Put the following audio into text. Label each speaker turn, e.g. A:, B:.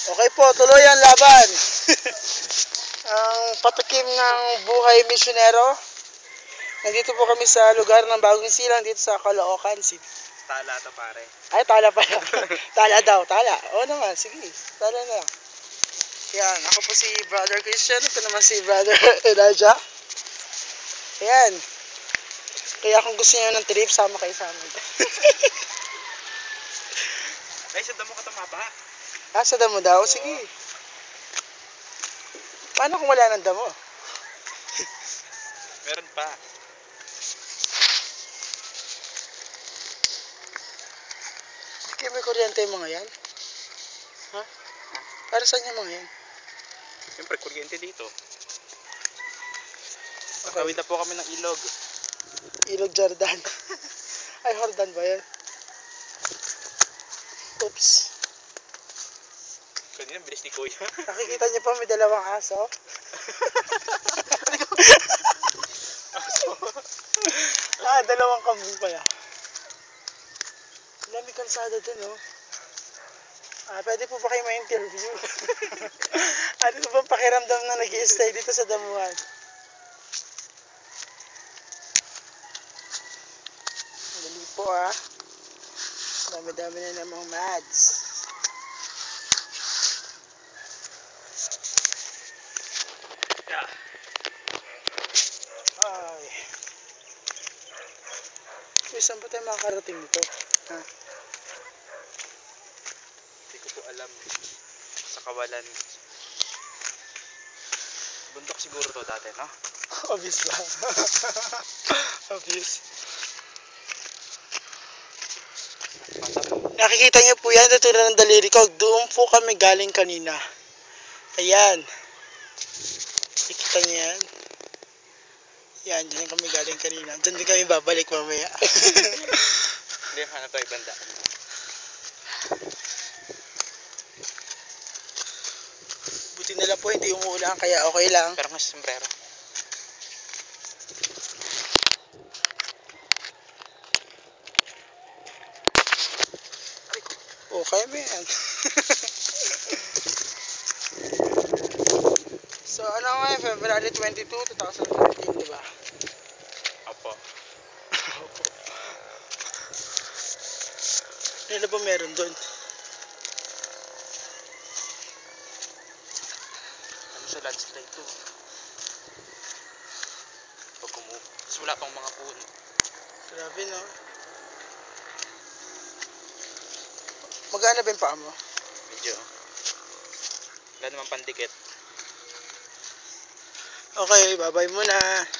A: Okay po, tuloy ang laban. Ang patikim ng buhay misyonero. Nandito po kami sa lugar ng Bagong Silang dito sa Caloocan City.
B: Tala to pare.
A: Ay, tala pala. Tala daw, tala. Oo naman, sige. Tala na. Yan, ako po si Brother Christian. Ito naman si Brother Elijah. Yan. Kaya kung gusto niyo ng trip, sama kayo sa amin.
B: Ay, sa damo ka tumaba.
A: Ah, sa damo daw? Sige. Paano kung wala ng damo?
B: Meron pa.
A: Hindi may kuryente yung mga yan? Ha? Para saan yung mga yan?
B: Siyempre, kuryente dito.
A: Okay.
B: Tawid na po kami ng ilog.
A: Ilog Jordan. Ay, Jordan ba yan? Oops.
B: Kanina, bilis ni Kuya.
A: Nakikita niyo pa may dalawang aso?
B: Aso.
A: Ah, dalawang kambing pala. Wala, may kalsada dun, oh. Ah, pwede po ba kayo ma-interview? Ano po bang pakiramdam na nag-i-stay dito sa damuhan? Dali po, ah. Dami-dami na namang mads.
B: Yeah.
A: Ay. Uy, saan ba tayo makakarating dito? Ha?
B: Hindi ko po alam. Sa kawalan. Bundok siguro to dati, no?
A: Obvious ba? Obvious. Nakikita niyo po yan, tulad ng daliri ko. Doon po kami galing kanina. Ayan. Nakikita niyo yan? Yan, dyan kami galing kanina. Dyan din kami babalik mamaya.
B: Hindi, hanap tayo banda.
A: Buti nila po, hindi umuulan, kaya okay lang.
B: Pero mas sombrero.
A: Okay, man. So, ano nga yun? February 22, 2013, di ba?
B: Opo.
A: Ano ba meron doon?
B: Ano sa landslide to? Pag tapos wala pang mga puno.
A: Grabe, no? Magana ba yung paa mo?
B: Medyo. Wala naman pandikit.
A: Okay, bye-bye muna.